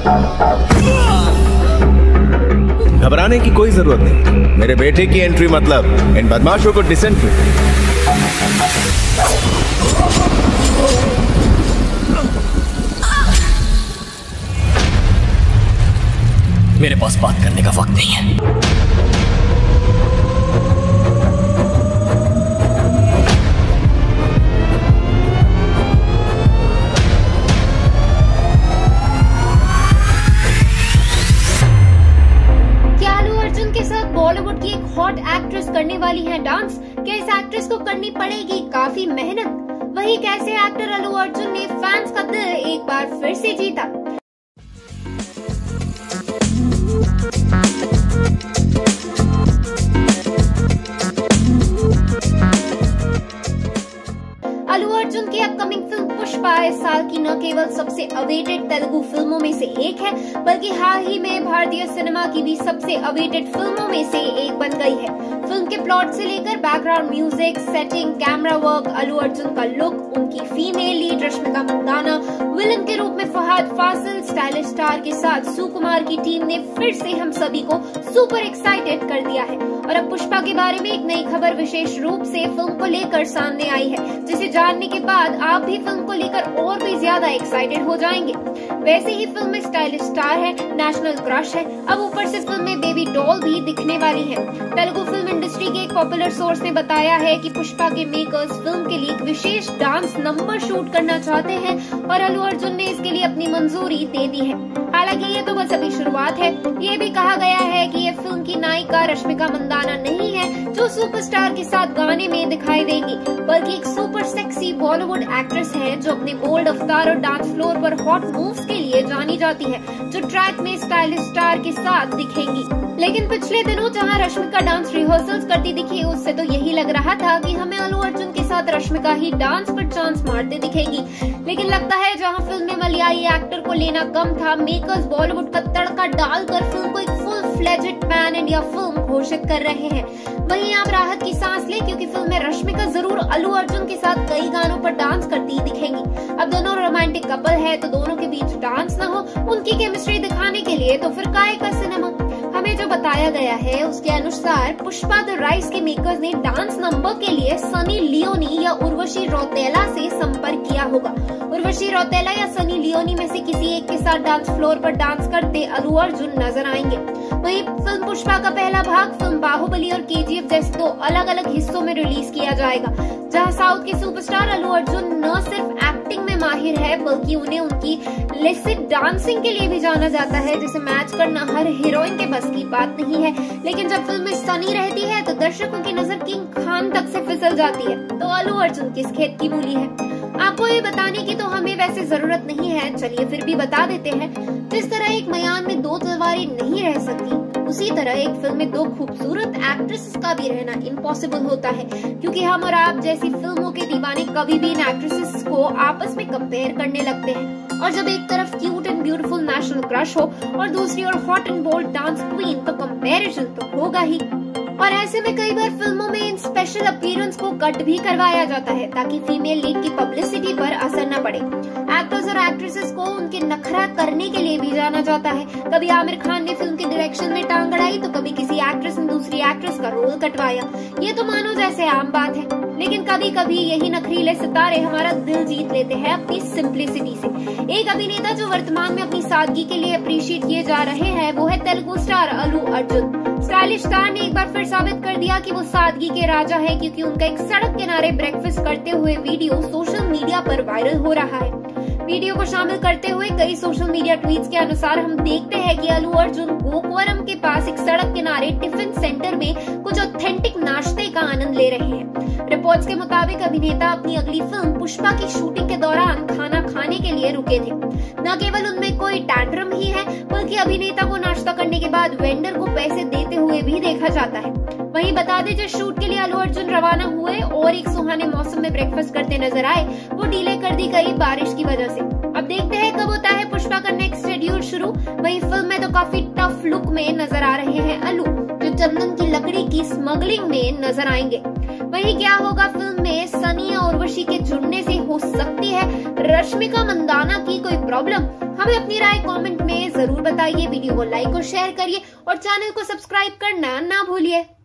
घबराने की कोई जरूरत नहीं। मेरे बेटे की एंट्री मतलब इन बदमाशों को डिसेंट्री। मेरे पास बात करने का वक्त नहीं है। बॉलीवुड की एक हॉट एक्ट्रेस करने वाली है डांस। क्या इस एक्ट्रेस को करनी पड़ेगी काफी मेहनत? वही कैसे एक्टर अल्लू अर्जुन ने फैंस का दिल एक बार फिर से जीता। अल्लू अर्जुन की अपकमिंग फिल्म पुष्पा इस साल की न केवल सबसे अवेटेड तेलुगु फिल्मों में से एक है, बल्कि हाल ही में भारतीय सिनेमा की भी सबसे अवेटेड फिल्मों में से एक बन गई है। फिल्म के प्लॉट से लेकर background music, setting, camera work, Allu Arjun का लुक, उनकी female lead Rashmika Mandanna, villain के रूप में फहद फासिल, स्टाइलिश स्टार के साथ सुकुमार की टीम ने फिर से हम सभी को सुपर एक्साइटेड कर दिया है। और अब पुष्पा के बारे में एक नई खबर विशेष रूप से फिल्म को लेकर सामने आई है, जिसे जानने के बाद आप भी फिल्म को लेकर और भी ज्यादा एक्साइटेड हो जाएंगे। वैसे ही फिल्म में स्टाइलिश स्टार है, नेशनल क्रश है, अब ऊपर से फिल्म में बेबी डॉल भी दिखने वाली है। तेलुगु फिल्म इंडस्ट्री के एक पॉपुलर सोर्स ने बताया है कि पुष्पा के मेकर्स फिल्म के लिए एक विशेष डांस नंबर शूट करना चाहते हैं और अल्लू अर्जुन ने इसके लिए अपनी मंजूरी दे दी है। हालांकि ये तो बस अभी शुरुआत है। ये भी कहा गया है कि ये फिल्म की नायिका रश्मिका मंदाना नहीं है जो सुपरस्टार के साथ गाने में दिखाई देंगी, बल्कि एक सुपर सेक्सी बॉलीवुड एक्ट्रेस है जो अपने बोल्ड अवतार और डांस फ्लोर पर हॉट मूव्स के लिए जानी जाती है, जो ट्रैक में स्टाइलिश स्टार के साथ दिखेंगी। लेकिन पिछले दिनों जहां रश्मिका डांस रिहर्सल्स करती दिखी, उससे तो यही लग रहा था कि हमें अल्लू अर्जुन के साथ रश्मिका ही डांस पर चांस मारते दिखेगी। लेकिन लगता है जहां फिल्म में मलयाली एक्टर को लेना कम था, मेकर्स बॉलीवुड का तड़का डालकर फिल्म को एक full fledged pan India film घोषित कर रहे हैं। वहीं आप राहत की सांस ले, क्योंकि फिल्म में रश्मिका जरूर अल्लू अर्जुन के साथ कई गानों पर डांस करती दिखेंगी। अब दोनों रोमांटिक कपल है तो दोनों के बीच डांस न हो, उनकी केमिस्ट्री दिखाने के लिए तो फिर काहे का सिनेमा। हमें जो बताया गया है उसके अनुसार पुष्पा द राइज के मेकर्स ने डांस नंबर के लिए सनी लियोनी या उर्वशी रौतेला से संपर्क किया होगा। उर्वशी रौतेला या सनी लियोनी में से किसी एक के साथ डांस फ्लोर पर डांस करते अल्लू अर्जुन नजर आएंगे। वहीं फिल्म पुष्पा का पहला भाग फिल्म बाहुबली और केजीएफ जैसे दो अलग अलग हिस्सों में रिलीज किया जाएगा, जहां साउथ के सुपरस्टार अल्लू अर्जुन न सिर्फ एक्टिंग में माहिर है, बल्कि उन्हें उनकी लिसिट डांसिंग के लिए भी जाना जाता है, जिसे मैच करना हर हीरोइन के बस की बात नहीं है। लेकिन जब फिल्म में सनी रहती है तो दर्शकों की नजर किंग खान तक से फिसल जाती है। तो अल्लू अर्जुन किस खेत की मूली है? आपको ये बताने की तो हमें वैसे जरूरत नहीं है, चलिए फिर भी बता देते हैं। जिस तरह एक मैदान में दो तलवारें नहीं रह सकती, उसी तरह एक फिल्म में दो खूबसूरत एक्ट्रेसेस का भी रहना इम्पॉसिबल होता है, क्योंकि हम और आप जैसी फिल्मों के दीवाने कभी भी इन एक्ट्रेसेस को आपस में कंपेयर करने लगते हैं। और जब एक तरफ cute and beautiful national crush हो और दूसरी ओर hot and bold dance queen, तो कंपैरिजन तो होगा ही। और ऐसे में कई बार फिल्मों में इन स्पेशल अपीयरेंस को कट भी करवाया जाता है ताकि फीमेल लीड की पब्लिसिटी पर असर न पड़े। एक्टर्स और एक्ट्रेसेस को उनके नखरा करने के लिए भी जाना जाता है। कभी आमिर खान ने फिल्म के डायरेक्शन में टांग अड़ाई तो कभी किसी एक्ट्रेस ने दूसरी एक्ट्रेस का रोल कटवाया। ये तो मानो जैसे आम बात है, लेकिन कभी कभी यही नखरीले सितारे हमारा दिल जीत लेते हैं अपनी सिंप्लिसिटी से। एक अभिनेता जो वर्तमान में अपनी सादगी के लिए अप्रिशिएट किए जा रहे हैं वो है Telugu star Allu Arjun. Stylish star ने एक बार फिर साबित कर दिया कि वो सादगी के राजा है, क्योंकि उनका एक सड़क किनारे ब्रेकफास्ट करते हुए वीडियो सोशल मीडिया पर वायरल हो रहा है। वीडियो को शामिल करते हुए कई सोशल मीडिया ट्वीट्स के अनुसार हम देखते हैं कि अल्लू अर्जुन गोकवरम के पास एक सड़क किनारे टिफिन सेंटर में कुछ ऑथेंटिक नाश्ते का आनंद ले रहे हैं। रिपोर्ट्स के मुताबिक अभिनेता अपनी अगली फिल्म पुष्पा की शूटिंग के दौरान खाना खाने के लिए रुके थे। न केवल उनमें कोई टैंट्रम ही है, बल्कि अभिनेता को नाश्ता करने के बाद वेंडर को पैसे देते हुए भी देखा जाता है। वहीं बता दें, जिस शूट के लिए अल्लू अर्जुन रवाना हुए और एक सुहाने मौसम में ब्रेकफास्ट करते नजर आए, वो डिले कर दी गई बारिश की वजह से। अब देखते हैं कब होता है पुष्पा का नेक्स्ट शेड्यूल शुरू। वहीं फिल्म में तो काफी टफ लुक में नजर आ रहे हैं अल्लू, जो चंदन की लकड़ी की स्मगलिंग में नजर आएंगे। वहीं क्या होगा फिल्म में सनी और उर्वशी के जुड़ने से, हो सकती है रश्मिका मंदाना की कोई प्रॉब्लम? हमें अपनी राय कमेंट में जरूर बताइए। वीडियो को लाइक और शेयर करिए और चैनल को सब्सक्राइब करना ना भूलिए।